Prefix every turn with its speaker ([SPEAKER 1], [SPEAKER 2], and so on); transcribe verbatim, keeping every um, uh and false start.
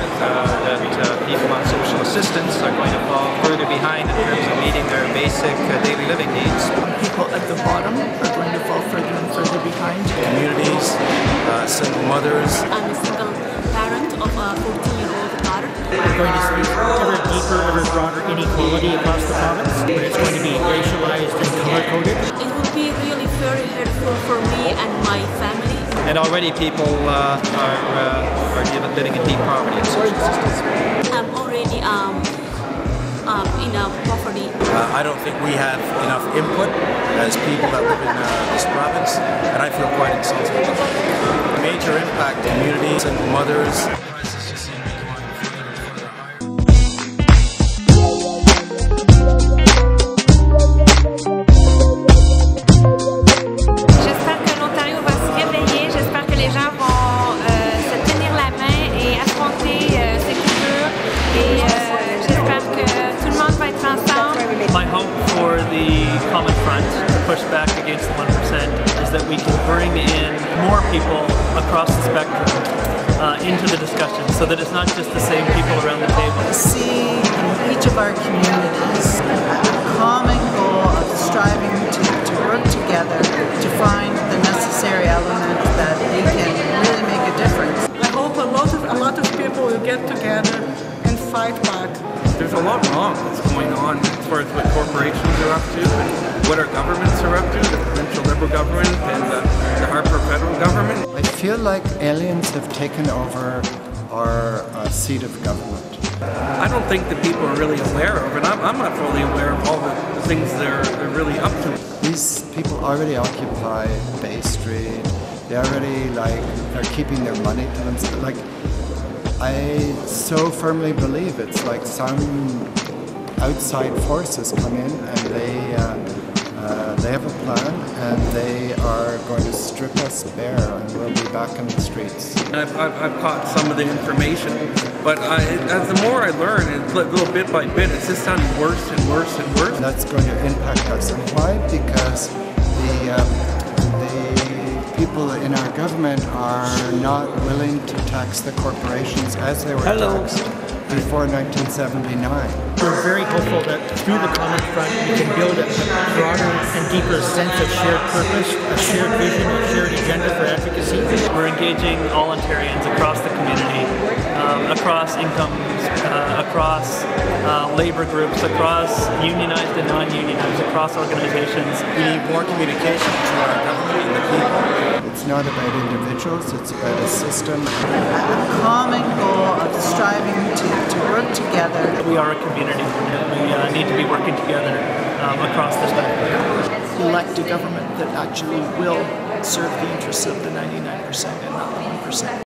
[SPEAKER 1] uh, that uh, people on social assistance are going to fall further behind in terms of meeting their basic uh, daily living needs.
[SPEAKER 2] People at the bottom are going to fall further and further behind.
[SPEAKER 3] Communities, uh, single mothers.
[SPEAKER 4] I'm a single parent of a fourteen-year-old daughter.
[SPEAKER 5] We're going to see ever deeper, ever broader inequality across the province, but it's going to be racialized and color-coded.
[SPEAKER 4] It will be really very hurtful for me and my family.
[SPEAKER 1] And already people uh, are, uh, are living in deep poverty and social assistance.
[SPEAKER 4] I'm already um, um, in a poverty.
[SPEAKER 3] Uh, I don't think we have enough input as people that live in uh, this province, and I feel quite insulted. Major impact, communities, single mothers.
[SPEAKER 6] J'espère que l'Ontario va se réveiller, j'espère que les gens vont euh, se tenir la main et affronter euh, ces coupures et euh, j'espère que tout le monde va être ensemble.
[SPEAKER 7] My hope for the Common Front to push back against the one percent is that we can bring in more people across the spectrum uh, into the discussion so that it's not just the same people around the table.
[SPEAKER 2] See in each of our communities a common goal of striving to, to work together to find the necessary elements that they can really make a difference.
[SPEAKER 8] I hope a lot of a lot of people will get together and fight back.
[SPEAKER 9] There's a lot wrong that's going on as far as what corporations are up to and what our governments are up to, the provincial Liberal government and the, the Harper federal government.
[SPEAKER 10] I feel like aliens have taken over our uh, seat of government.
[SPEAKER 9] I don't think that people are really aware of, and I'm, I'm not fully aware of all the, the things they're, they're really up to.
[SPEAKER 10] These people already occupy Bay Street. They already, like, they're keeping their money to themselves. Like, I so firmly believe it's like some outside forces come in and they uh, uh, they have a plan and they are going to strip us bare and we'll be back in the streets.
[SPEAKER 9] I've, I've, I've caught some of the information, but I, as the more I learn, it's little bit by bit, it's just sounding worse and worse and worse.
[SPEAKER 10] And that's going to impact us. And why? Because the um, people in our government are not willing to tax the corporations as they were
[SPEAKER 5] Hello.
[SPEAKER 10] taxed before nineteen seventy-nine.
[SPEAKER 5] We're very hopeful that through the Common Front we can build a broader and deeper sense of shared purpose, a shared vision, a shared agenda for advocacy.
[SPEAKER 7] We're engaging all Ontarians across the community, um, across incomes, uh, across uh, labor groups, across unionized and non-unionized, across organizations.
[SPEAKER 3] We need more communication to our government and the people.
[SPEAKER 10] It's not about individuals, it's about a system.
[SPEAKER 2] A common goal of striving to, to work together.
[SPEAKER 7] We are a community and we uh, need to be working together um, across the spectrum.
[SPEAKER 2] Elect a government that actually will serve the interests of the ninety-nine percent and not the one percent.